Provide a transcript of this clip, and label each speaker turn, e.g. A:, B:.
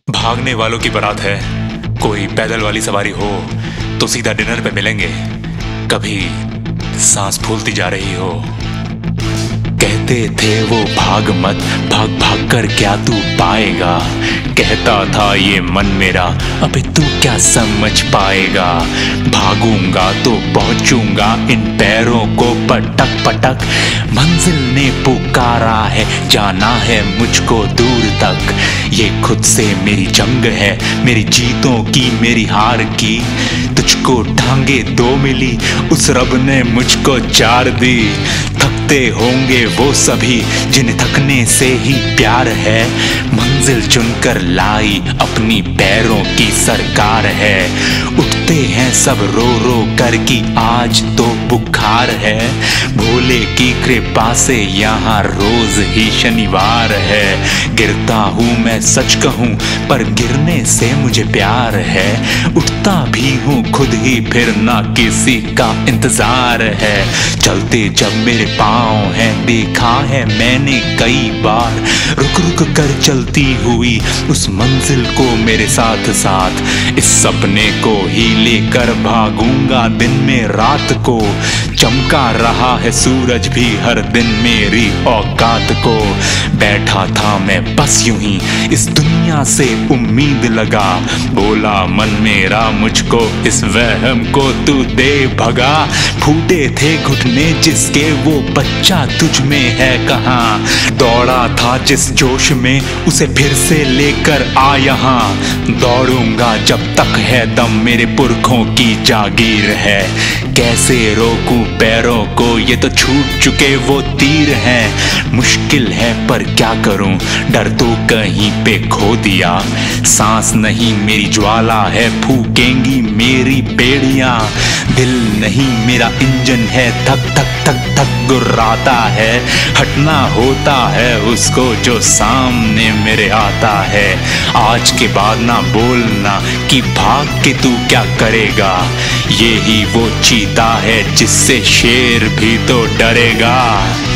A: भागने वालों की बारात है। कोई पैदल वाली सवारी हो तो सीधा डिनर पे मिलेंगे। कभी सांस फूलती जा रही हो। कहते थे वो भाग मत, भाग भाग कर क्या तू पाएगा। कहता था ये मन मेरा, अबे तू क्या समझ पाएगा। भागूंगा तो पहुंचूंगा इन पैरों को पटक पटक। मंजिल ने पुकारा है, जाना है मुझको दूर तक। ये खुद से मेरी जंग है, मेरी जीतों की मेरी हार की। तुझको टांगे दो मिली, उस रब ने मुझको चार दी। थकते होंगे वो सभी जिन्हें थकने से ही प्यार है। मंजिल चुनकर लाई अपनी पैरों की सरकार है। उठते हैं सब रो रो कर कि आज तो बुखार है। भोले की कृपा से यहाँ रोज ही शनिवार है। गिरता हूँ मैं सच कहूँ पर गिरने से मुझे प्यार है। उठता भी हूँ खुद ही फिर ना किसी का इंतजार है। चलते जब मेरे पाँव हैं देखा है मैंने कई बार। रुक रुक कर चलती हुई उस मंजिल को मेरे साथ साथ। इस सपने को ही लेकर भागूंगा दिन में रात को। चमका रहा है सूरज भी हर दिन मेरी औकात को। बैठा था मैं बस यूं ही इस दुनिया से उम्मीद लगा। बोला मन मेरा मुझको इस वहम को तू दे भगा। फूटे थे घुटने जिसके वो बच्चा तुझ में है कहाँ। दौड़ा था जिस जोश में उसे फिर से लेकर आ यहाँ। दौड़ूंगा जब तक है दम मेरे पुरखों की जागीर है। कैसे रोकूं पैरों को ये तो छूट चुके वो तीर हैं। मुश्किल है पर क्या करूं डर तो कहीं पे खो दिया। सांस नहीं मेरी ज्वाला है फूकेंगी मेरी बेड़ियां। दिल नहीं मेरा इंजन है धक धक धक धक गुर्राता है। हटना होता है उसको जो सामने मेरे आता है। आज के बाद ना बोलना कि भाग के तू क्या करेगा। ये ही वो चीता है जिससे शेर भी तो डरेगा।